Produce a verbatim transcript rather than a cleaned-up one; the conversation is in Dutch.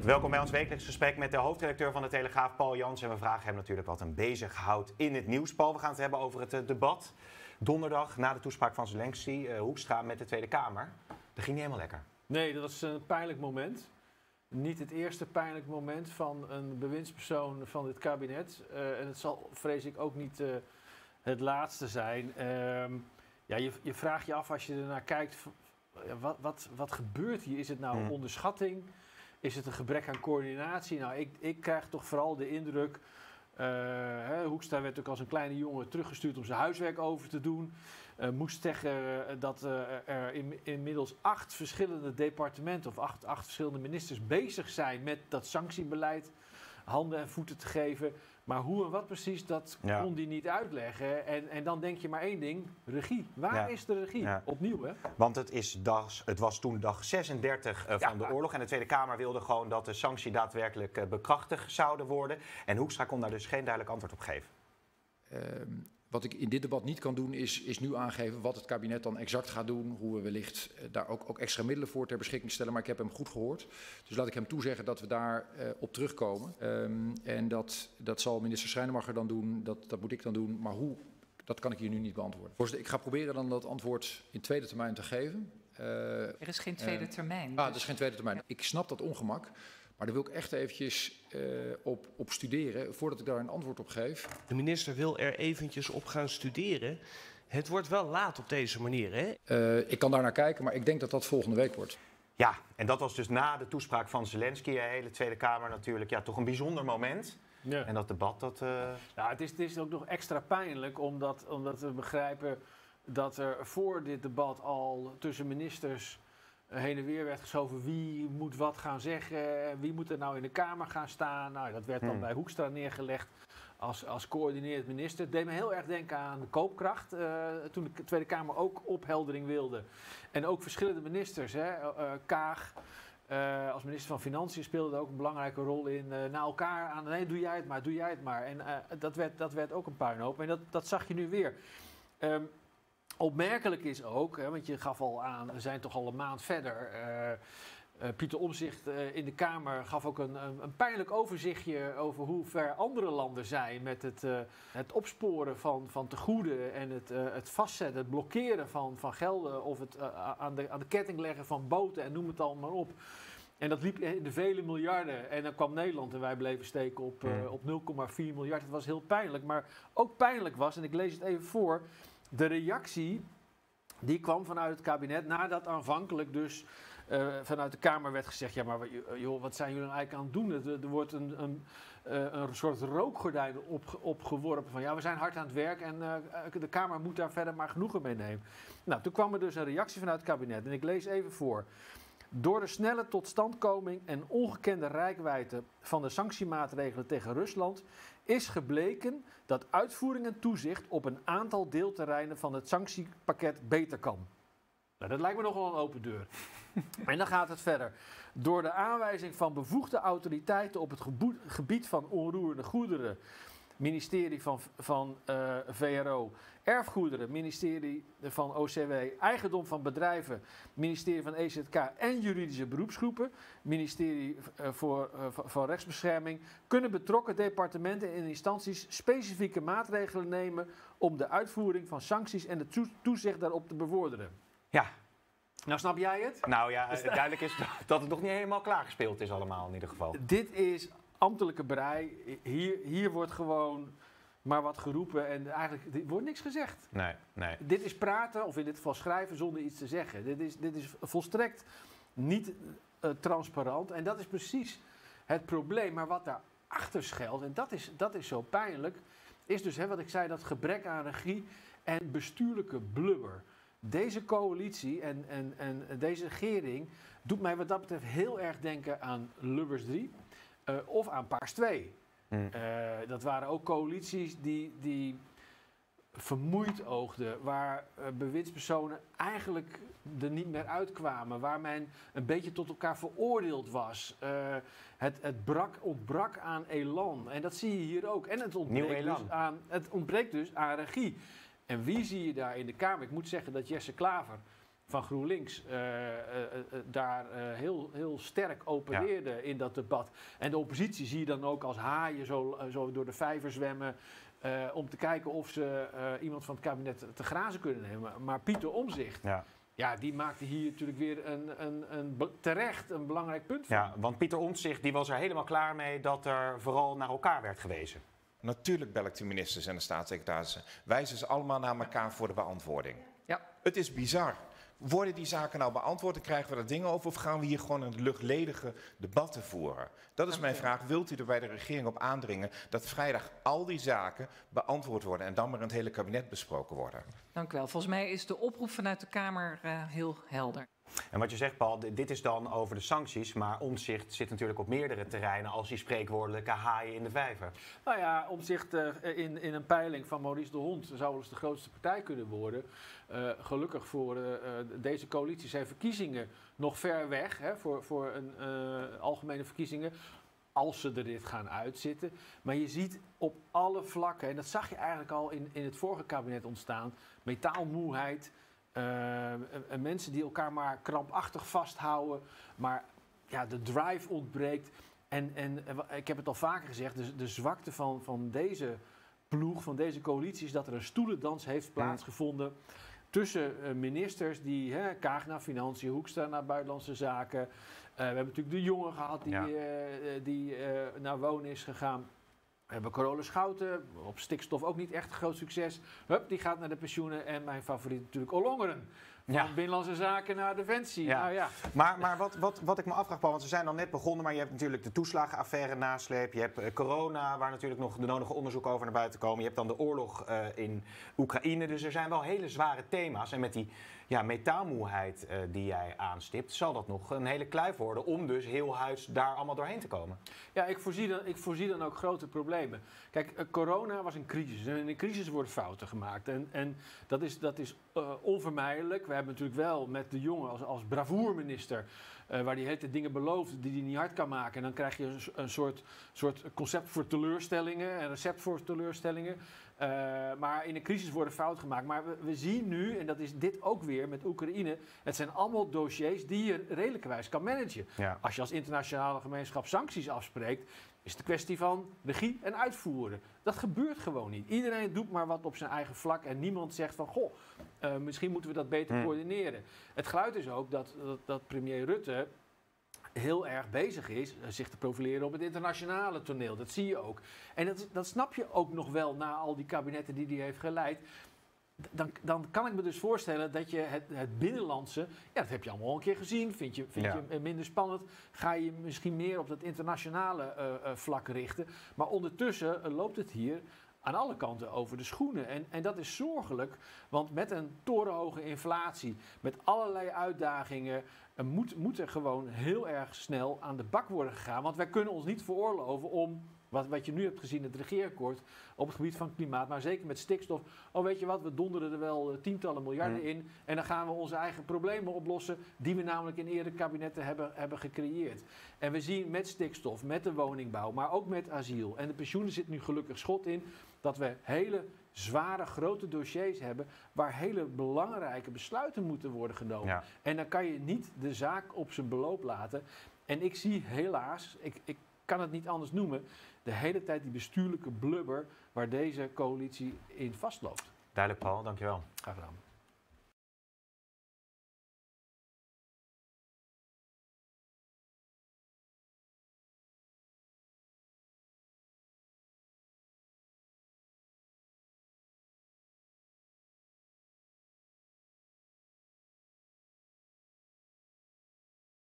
Welkom bij ons wekelijks gesprek met de hoofdredacteur van de Telegraaf, Paul Jansen. En we vragen hem natuurlijk wat hem bezighoudt in het nieuws. Paul, we gaan het hebben over het uh, debat. Donderdag na de toespraak van Zelensky, uh, Hoekstra met de Tweede Kamer. Dat ging niet helemaal lekker. Nee, dat was een pijnlijk moment. Niet het eerste pijnlijk moment van een bewindspersoon van dit kabinet. Uh, en het zal, vrees ik, ook niet uh, het laatste zijn. Uh, ja, je, je vraagt je af als je ernaar kijkt, wat, wat, wat gebeurt hier? Is het nou Hmm. onderschatting? Is het een gebrek aan coördinatie? Nou, ik, ik krijg toch vooral de indruk... Uh, hè, Hoekstra werd ook als een kleine jongen teruggestuurd om zijn huiswerk over te doen. Uh, moest zeggen uh, dat uh, er in, inmiddels acht verschillende departementen of acht, acht verschillende ministers bezig zijn met dat sanctiebeleid handen en voeten te geven. Maar hoe en wat precies, dat Ja. kon hij niet uitleggen. En, en dan denk je maar één ding, regie. Waar Ja. is de regie? Ja. Opnieuw, hè? Want het, is dag, het was toen dag zesendertig uh, van Ja. de oorlog. En de Tweede Kamer wilde gewoon dat de sancties daadwerkelijk uh, bekrachtigd zouden worden. En Hoekstra kon daar dus geen duidelijk antwoord op geven. Um, wat ik in dit debat niet kan doen, is, is nu aangeven wat het kabinet dan exact gaat doen. Hoe we wellicht uh, daar ook, ook extra middelen voor ter beschikking stellen. Maar ik heb hem goed gehoord. Dus laat ik hem toezeggen dat we daar uh, op terugkomen. Um, en dat, dat zal minister Schrijnemacher dan doen. Dat, dat moet ik dan doen. Maar hoe, dat kan ik hier nu niet beantwoorden. Voorzitter, ik ga proberen dan dat antwoord in tweede termijn te geven. Uh, er is geen tweede uh, termijn. Ah, dus. Er is geen tweede termijn. Ik snap dat ongemak. Maar daar wil ik echt eventjes uh, op, op studeren, voordat ik daar een antwoord op geef. De minister wil er eventjes op gaan studeren. Het wordt wel laat op deze manier, hè? Uh, ik kan daar naar kijken, maar ik denk dat dat volgende week wordt. Ja, en dat was dus na de toespraak van Zelensky, de hele Tweede Kamer natuurlijk, ja, toch een bijzonder moment. Ja. En dat debat, dat... Uh... Nou, het is, het is ook nog extra pijnlijk, omdat, omdat we begrijpen dat er voor dit debat al tussen ministers heen en weer werd geschoven wie moet wat gaan zeggen, wie moet er nou in de Kamer gaan staan. Nou, dat werd dan hmm. bij Hoekstra neergelegd als, als coördinerend minister. Het deed me heel erg denken aan de koopkracht, uh, toen de Tweede Kamer ook opheldering wilde. En ook verschillende ministers, hè, uh, Kaag uh, als minister van Financiën speelde ook een belangrijke rol in. Uh, na elkaar aan, nee, doe jij het maar, doe jij het maar. En uh, dat, werd, dat werd ook een puinhoop. En dat, dat zag je nu weer. Um, Opmerkelijk is ook, hè, want je gaf al aan, we zijn toch al een maand verder. Uh, uh, Pieter Omtzigt uh, in de Kamer gaf ook een, een, een pijnlijk overzichtje over hoe ver andere landen zijn met het, uh, het opsporen van, van tegoeden en het, uh, het vastzetten, het blokkeren van, van gelden of het uh, aan, de, aan de ketting leggen van boten en noem het allemaal op. En dat liep in de vele miljarden. En dan kwam Nederland en wij bleven steken op, uh, op nul komma vier miljard. Het was heel pijnlijk. Maar ook pijnlijk was, en ik lees het even voor, de reactie die kwam vanuit het kabinet nadat aanvankelijk dus uh, vanuit de Kamer werd gezegd, ja maar joh, wat zijn jullie nou eigenlijk aan het doen? Er, er wordt een, een, een soort rookgordijn op, opgeworpen van ja, we zijn hard aan het werk en uh, de Kamer moet daar verder maar genoegen mee nemen. Nou, toen kwam er dus een reactie vanuit het kabinet en ik lees even voor. Door de snelle totstandkoming en ongekende reikwijdte van de sanctiemaatregelen tegen Rusland is gebleken dat uitvoering en toezicht op een aantal deelterreinen van het sanctiepakket beter kan. Nou, dat lijkt me nogal een open deur. En dan gaat het verder. Door de aanwijzing van bevoegde autoriteiten op het gebied van onroerende goederen, ministerie van, van uh, V R O, erfgoederen, ministerie van O C W, eigendom van bedrijven, ministerie van E Z K en juridische beroepsgroepen, ministerie uh, voor, uh, van rechtsbescherming, kunnen betrokken departementen en instanties specifieke maatregelen nemen om de uitvoering van sancties en de toe- toezicht daarop te bevorderen. Ja. Nou, snap jij het? Nou ja, duidelijk is dat het nog niet helemaal klaargespeeld is allemaal in ieder geval. Dit is ambtelijke brei. Hier, hier wordt gewoon maar wat geroepen en eigenlijk er wordt niks gezegd. Nee, nee. Dit is praten, of in dit geval schrijven, zonder iets te zeggen. Dit is, dit is volstrekt niet uh, transparant. En dat is precies het probleem. Maar wat daarachter schuilt, en dat is, dat is zo pijnlijk, is dus hè, wat ik zei, dat gebrek aan regie en bestuurlijke blubber. Deze coalitie en, en, en deze regering doet mij wat dat betreft heel erg denken aan Lubbers drie uh, of aan Paars twee. Hmm. Uh, dat waren ook coalities die, die vermoeid oogden, waar uh, bewindspersonen eigenlijk er niet meer uitkwamen, waar men een beetje tot elkaar veroordeeld was. Uh, het, het brak, ontbrak aan elan en dat zie je hier ook. En het ontbreekt, dus aan, het ontbreekt dus aan regie. En wie zie je daar in de Kamer? Ik moet zeggen dat Jesse Klaver van GroenLinks uh, uh, uh, daar uh, heel, heel sterk opereerde ja. in dat debat. En de oppositie zie je dan ook als haaien zo, uh, zo door de vijver zwemmen. Uh, om te kijken of ze uh, iemand van het kabinet te grazen kunnen nemen. Maar Pieter Omtzigt, ja. Ja, die maakte hier natuurlijk weer een, een, een, terecht een belangrijk punt van. Ja, want Pieter Omtzigt die was er helemaal klaar mee dat er vooral naar elkaar werd gewezen. Natuurlijk bel ik de ministers en de staatssecretarissen. Wijzen ze allemaal naar elkaar voor de beantwoording. Ja. Het is bizar. Worden die zaken nou beantwoord en krijgen we er dingen over? Of gaan we hier gewoon een luchtledige debatten voeren? Dat is mijn vraag. Wilt u er bij de regering op aandringen dat vrijdag al die zaken beantwoord worden en dan maar in het hele kabinet besproken worden? Dank u wel. Volgens mij is de oproep vanuit de Kamer uh, heel helder. En wat je zegt, Paul, dit is dan over de sancties, maar Omtzigt zit natuurlijk op meerdere terreinen als die spreekwoordelijke haaien in de vijver. Nou ja, Omtzigt uh, in, in een peiling van Maurice de Hond zou wel eens de grootste partij kunnen worden. Uh, gelukkig voor uh, deze coalitie zijn verkiezingen nog ver weg, hè, voor, voor een uh, algemene verkiezingen. Als ze er dit gaan uitzitten. Maar je ziet op alle vlakken, en dat zag je eigenlijk al in, in het vorige kabinet ontstaan, metaalmoeheid. Uh, mensen die elkaar maar krampachtig vasthouden, maar ja, de drive ontbreekt. En, en ik heb het al vaker gezegd, de, de zwakte van, van deze ploeg, van deze coalitie, is dat er een stoelendans heeft plaatsgevonden tussen uh, ministers die, hè, Kaag naar Financiën, Hoekstra naar Buitenlandse Zaken. Uh, we hebben natuurlijk de jongen gehad die, ja. uh, die uh, naar Wonen is gegaan. We hebben Carola Schouten, op stikstof ook niet echt een groot succes. Hup, die gaat naar de pensioenen. En mijn favoriet natuurlijk Ollongren. Van ja. Binnenlandse Zaken naar Defensie. Ja. Nou ja. Maar, maar wat, wat, wat ik me afvraag, Paul, want ze zijn al net begonnen, maar je hebt natuurlijk de toeslagenaffaire nasleep. Je hebt uh, corona, waar natuurlijk nog de nodige onderzoeken over naar buiten komen. Je hebt dan de oorlog uh, in Oekraïne. Dus er zijn wel hele zware thema's. En met die ja, metaalmoeheid uh, die jij aanstipt, zal dat nog een hele kluif worden om dus heel huis daar allemaal doorheen te komen. Ja, ik voorzie dan, ik voorzie dan ook grote problemen. Kijk, uh, corona was een crisis. En in een crisis worden fouten gemaakt. En, en dat is, dat is uh, onvermijdelijk. We hebben natuurlijk wel met de jongen als, als bravoerminister, uh, waar die hele dingen belooft die hij niet hard kan maken. En dan krijg je een, een soort, soort concept voor teleurstellingen, een recept voor teleurstellingen. Uh, maar in een crisis worden fouten gemaakt. Maar we, we zien nu, en dat is dit ook weer met Oekraïne, het zijn allemaal dossiers die je redelijkerwijs kan managen. Ja. Als je als internationale gemeenschap sancties afspreekt, is het een kwestie van regie en uitvoeren. Dat gebeurt gewoon niet. Iedereen doet maar wat op zijn eigen vlak en niemand zegt van, goh, uh, misschien moeten we dat beter hmm. coördineren. Het geluid is ook dat, dat, dat premier Rutte heel erg bezig is uh, zich te profileren op het internationale toneel. Dat zie je ook. En dat, dat snap je ook nog wel na al die kabinetten die hij heeft geleid. Dan, dan kan ik me dus voorstellen dat je het, het binnenlandse, ja, dat heb je allemaal al een keer gezien, vind je, vind ja. je minder spannend, ga je misschien meer op dat internationale uh, uh, vlak richten. Maar ondertussen uh, loopt het hier aan alle kanten over de schoenen. En, en dat is zorgelijk, want met een torenhoge inflatie, met allerlei uitdagingen, uh, moet, moet er gewoon heel erg snel aan de bak worden gegaan. Want wij kunnen ons niet veroorloven om, wat, wat je nu hebt gezien, het regeerakkoord op het gebied van klimaat, maar zeker met stikstof. Oh, weet je wat, we donderen er wel uh, tientallen miljarden mm. in en dan gaan we onze eigen problemen oplossen, die we namelijk in eerdere kabinetten hebben, hebben gecreëerd. En we zien met stikstof, met de woningbouw, maar ook met asiel. En de pensioenen zit nu gelukkig schot in, dat we hele zware, grote dossiers hebben waar hele belangrijke besluiten moeten worden genomen. Ja. En dan kan je niet de zaak op zijn beloop laten. En ik zie helaas, ik, ik kan het niet anders noemen, de hele tijd die bestuurlijke blubber waar deze coalitie in vastloopt. Duidelijk, Paul. Dankjewel. Graag gedaan.